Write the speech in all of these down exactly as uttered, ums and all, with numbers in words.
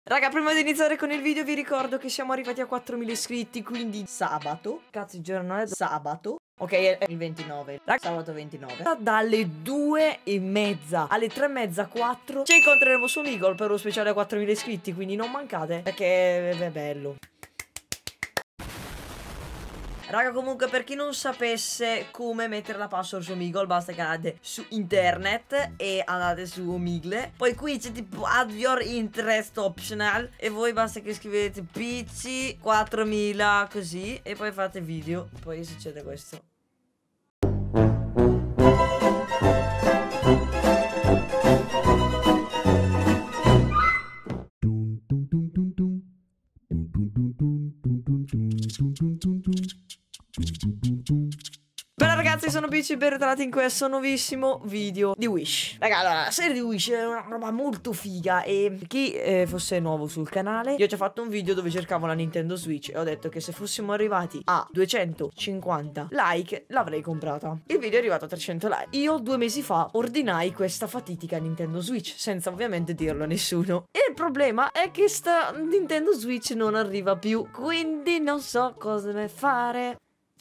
Raga, prima di iniziare con il video vi ricordo che siamo arrivati a quattromila iscritti, quindi sabato. Cazzo, il giorno è sabato. Ok, è il ventinove. Raga, sabato ventinove. Dalle due e mezza alle tre e mezza, quattro ci incontreremo su Omegle per uno speciale a quattromila iscritti, quindi non mancate, perché è bello. Raga, comunque, per chi non sapesse come mettere la password su Omegle, basta che andate su internet e andate su Omegle. Poi qui c'è tipo add your interest optional e voi basta che scrivete P C quattromila così e poi fate video. Poi succede questo. Bella ragazzi, sono Bici, ben ritrovati in questo nuovissimo video di Wish. Raga, allora, la serie di Wish è una roba molto figa. E chi eh, fosse nuovo sul canale, io ho già fatto un video dove cercavo la Nintendo Switch e ho detto che se fossimo arrivati a duecentocinquanta like l'avrei comprata. Il video è arrivato a trecento like. Io due mesi fa ordinai questa fatidica Nintendo Switch, senza ovviamente dirlo a nessuno. E il problema è che sta Nintendo Switch non arriva più, quindi non so cosa fare.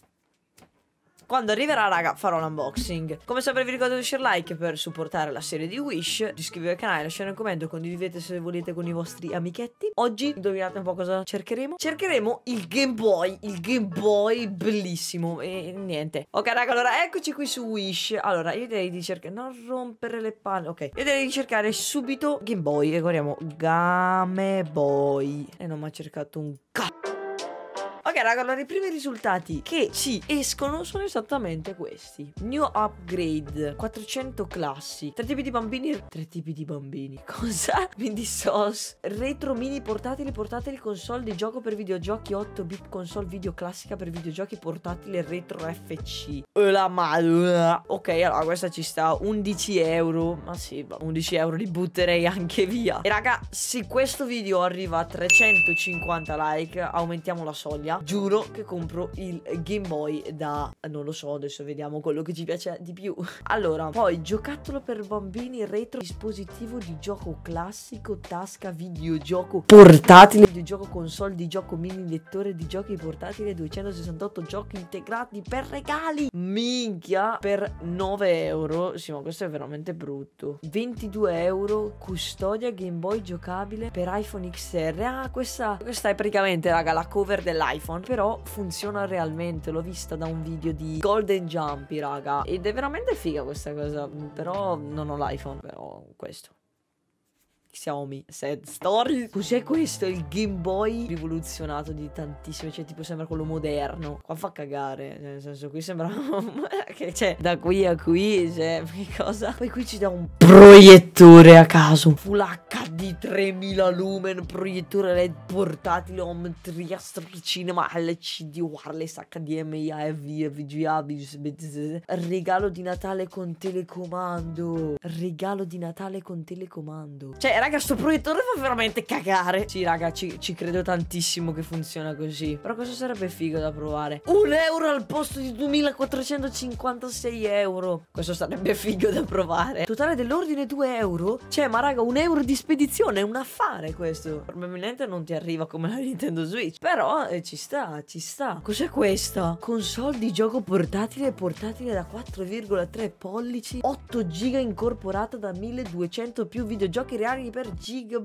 Quando arriverà, raga, farò l'unboxing. Come sempre vi ricordo di lasciare like per supportare la serie di Wish, di iscrivervi al canale, lasciare un commento, condividete se volete con i vostri amichetti. Oggi, indovinate un po' cosa cercheremo? Cercheremo il Game Boy, il Game Boy bellissimo e niente. Ok raga, allora eccoci qui su Wish. Allora, io direi di cercare, non rompere le palle, ok. Io direi di cercare subito Game Boy e guardiamo Game Boy. E non mi ha cercato un cazzo. Ok raga, allora i primi risultati che ci escono sono esattamente questi. New upgrade, quattrocento classi, tre tipi di bambini. Tre tipi di bambini, cosa? Mini sauce. Retro mini portatili, portatili console di gioco per videogiochi, otto bit console video classica per videogiochi portatile retro F C. E la madonna. Ok, allora questa ci sta, undici euro. Ma sì, undici euro li butterei anche via. E raga, se questo video arriva a trecentocinquanta like, aumentiamo la soglia. Giuro che compro il Game Boy da, non lo so, adesso vediamo quello che ci piace di più. Allora, poi giocattolo per bambini retro, dispositivo di gioco classico, tasca, videogioco portatile, videogioco console di gioco mini, lettore di giochi portatile, duecentosessantotto giochi integrati per regali. Minchia, per nove euro. Sì, ma questo è veramente brutto. ventidue euro, custodia Game Boy giocabile per iPhone X R. Ah, questa, questa è praticamente, raga, la cover dell'iPhone. Però funziona realmente, l'ho vista da un video di Golden Jumpy, raga, ed è veramente figa questa cosa. Però non ho l'iPhone, però questo Xiaomi Sad Story. Cos'è questo? Il Game Boy rivoluzionato di tantissimo. Cioè tipo sembra quello moderno. Qua fa cagare, cioè, nel senso qui sembra che c'è da qui a qui, cioè che cosa. Poi qui ci dà un proiettore a caso Full H D tremila lumen, proiettore L E D portatile, home theater, cinema, L C D, wireless, H D M I, A V, V G A, regalo di Natale con telecomando. Regalo di Natale con telecomando. Cioè raga, sto proiettore fa veramente cagare. Sì raga, ci, ci credo tantissimo che funziona così. Però questo sarebbe figo da provare. Un euro al posto di duemilaquattrocentocinquantasei euro. Questo sarebbe figo da provare. Totale dell'ordine due euro. Cioè ma raga, un euro di spedizione è un affare questo. Probabilmente non ti arriva come la Nintendo Switch, però eh, ci sta, ci sta. Cos'è questa? Console di gioco portatile, portatile da quattro virgola tre pollici, otto giga incorporata da milleduecento più videogiochi reali per giga.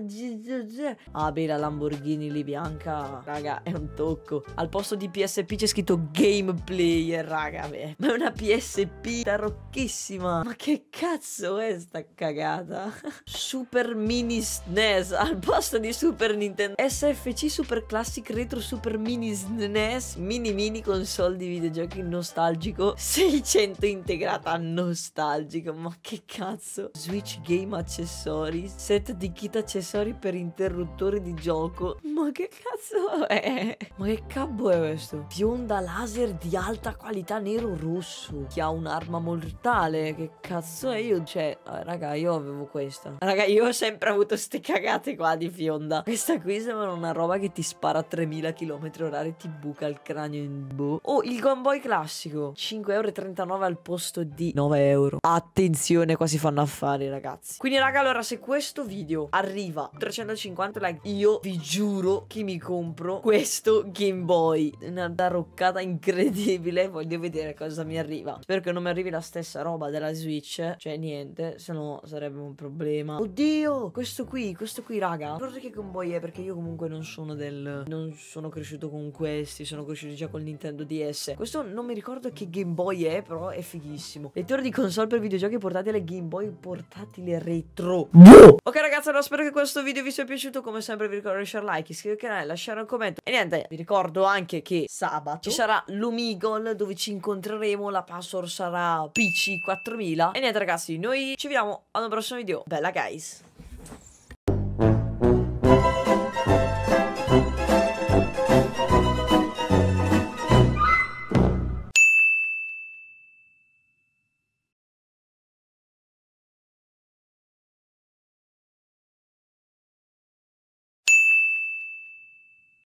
Ah beh, la Lamborghini lì bianca, raga, è un tocco. Al posto di P S P c'è scritto Game Player, raga, beh. Ma è una P S P tarocchissima. Ma che cazzo è sta cagata? Super Mini S N E S al posto di Super Nintendo. S F C Super Classic Retro Super Mini S N E S. Mini mini console di videogiochi nostalgico, seicento integrata nostalgico. Ma che cazzo? Switch Game accessori, set di kit accessori per interruttori di gioco. Ma che cazzo è? Ma che cabbo è questo? Fionda laser di alta qualità nero rosso che ha un'arma mortale. Che cazzo è? Io, cioè, raga, io avevo questa. Raga, io ho sempre avuto ste cagate qua di fionda. Questa qui sembra una roba che ti spara a tremila chilometri orari e ti buca il cranio in boh. Oh, il Game Boy classico, cinque e trentanove euro al posto di nove euro. Attenzione, qua si fanno affari, ragazzi. Quindi raga, allora se questo questo video arriva trecentocinquanta like, io vi giuro che mi compro questo Game Boy. Una taroccata incredibile. Voglio vedere cosa mi arriva. Spero che non mi arrivi la stessa roba della Switch, cioè niente, se no sarebbe un problema. Oddio, questo qui, questo qui raga, non ricordo che Game Boy è, perché io comunque non sono del non sono cresciuto con questi, sono cresciuto già col Nintendo D S. Questo non mi ricordo che Game Boy è, però è fighissimo. Lettore di console per videogiochi portatili alle Game Boy portatili retro. Ok ragazzi, allora spero che questo video vi sia piaciuto. Come sempre vi ricordo di lasciare like, iscrivervi al canale, lasciare un commento. E niente, vi ricordo anche che sabato ci sarà l'Omegle, dove ci incontreremo. La password sarà P C quattromila. E niente ragazzi, noi ci vediamo ad un prossimo video. Bella guys.